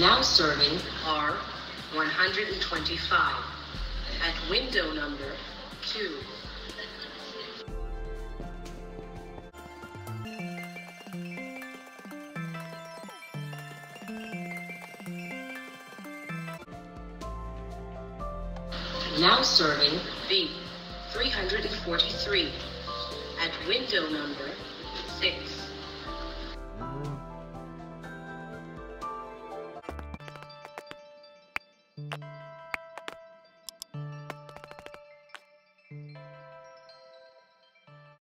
Now serving R 125 at window number 2. Now serving B 343 at window number